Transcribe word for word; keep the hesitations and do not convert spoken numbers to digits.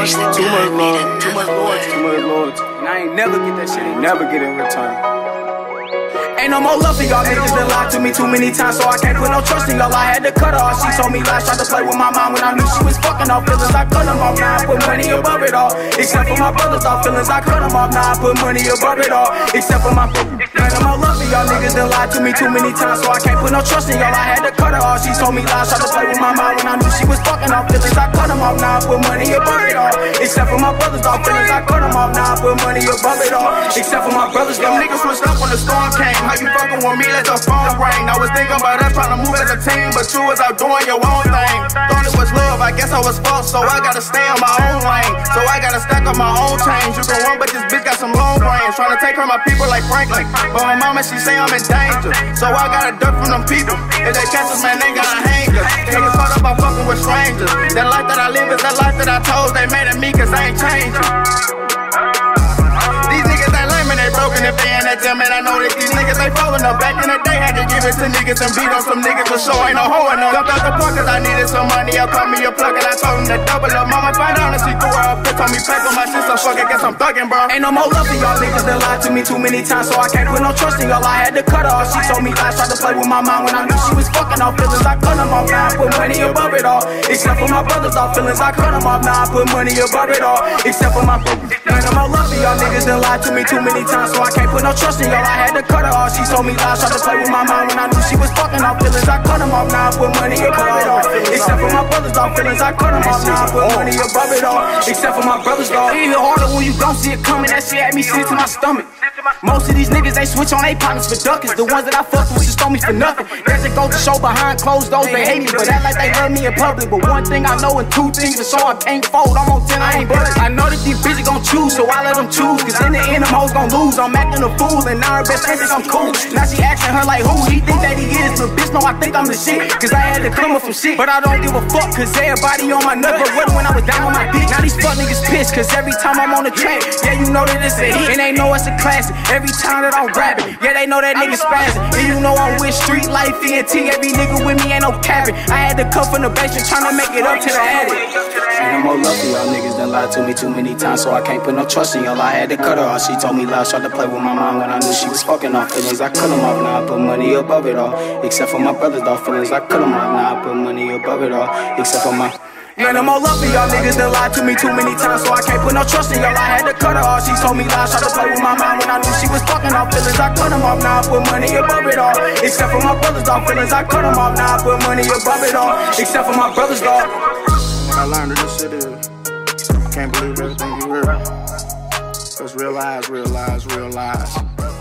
Too much love, too much loyalty, too much loyalty. And I ain't never get that shit, ain't never get it in return. Ain't no more love for y'all niggas that lied to me too many times, so I can't put no trust in y'all. I had to cut her off. She told me lies, tried to play with my mom when I knew she was fucking off feelings. I cut them off, now I put money above it all. Except for my brothers off feelings, I cut them off, now I put money above it all. Except for my ain't no more love for y'all niggas that lied to me too many times, so I can't put no trust in y'all. I had to cut her off. She told me lies, tried to play with my mom when I knew she was fucking off feelings. I cut them off, now I put money above it all. Except for my brothers off feelings, I cut them off, now I put money above it all. Except for my brothers, them niggas switched up when the storm came. How you fucking with me? Let your phone ring. I was thinking about us trying to move as a team, but you was out doing your own thing. Thought it was love, I guess I was false, so I gotta stay on my own lane. So I gotta stack up my own change. You can run, but this bitch got some long brains. Trying to take her my people like Franklin, but my mama she say I'm in danger, so I gotta duck from them people. If they catch us, man, they gotta hang us. Niggas caught up on fucking with strangers. That life that I live is that life that I chose. They made it me cause I ain't changing. These niggas ain't lame and they broken. If they ain't that damn man, I know that these niggas ain't falling up. Back in the day, had to give it to niggas and beat on some niggas for sure. Ain't no hoe in them. Jumped out the park cause I needed some money. I called me a plug and I told him to double up. Mama find out and she threw her up. They told me pay for my shit, so fuck it, guess I'm thugging, bro. Ain't no more love for y'all niggas that lied to me too many times, so I can't put no trust in y'all. I had to cut her off. She told me lies, tried to play with my mom when I knew she was fucking off feelings. I cut them off, now I put money above it all. Except for my brothers off feelings, I cut them off, now I put money above it all. Except for my brothers. Ain't no more love for y'all niggas that lied to me too many times, so I can't put no trust in y'all. I had to cut her off. She told me lies, tried to play with my mom when I knew she was fucking off feelings. I cut them off, now I put money above it all. Except for my brothers off feelings, I cut them off, now I put money above it all. Except for my brothers, dog. It hit harder when you don't see it coming. That shit had me sick to my stomach. Most of these niggas, they switch on they partners for duckers. The ones that I fucked with just told me for nothing. There's a go to show behind closed doors, they hate me, but act like they love me in public. But one thing I know and two things for sure, I can't fold. I'm on ten, I ain't budget. I know that these bitches gon' choose, so I let them choose. Cause in the end, them hoes gon' lose. I'm acting a fool, and now her best friend think I'm cool. Now she asking her like, who he think that he is? But bitch, no, I think I'm the shit. Cause I had to come up from shit, but I don't give a fuck. Cause everybody on my nut, but what when I was down on my dick? Now these fuck niggas pissed, cause every time I'm on the track, yeah, you know that it's a hit. And they know it's a classic. Every time that I'm rapping, yeah, they know that nigga spazzing. And you know I'm with streetlifee and T. Every nigga with me ain't no capping. I had to come from the basement trying to make it up to the attic. Ain't no more love for y'all niggas done lied to me too many times, so I can't put no trust in y'all. I had to cut her off. She told me lies, tried to play with my mom when I knew she was fucking off feelings. I cut them off, now I put money above it all. Except for my brothers off feelings, I cut them off, now I put money above it all. Except for my ain't no more love for y'all niggas that lied to me too many times, so I can't put no trust in y'all. I had to cut her off. She told me lies, tried to play with my mom when I knew she was fucking off feelings. I cut them off, now I put money above it all. Except for my brothers off feelings, I cut them off, now I put money above it all. Except for my brothers, dog. What I learned of this shit is, I can't believe everything you heard. Cause real lies, real lies, real lies.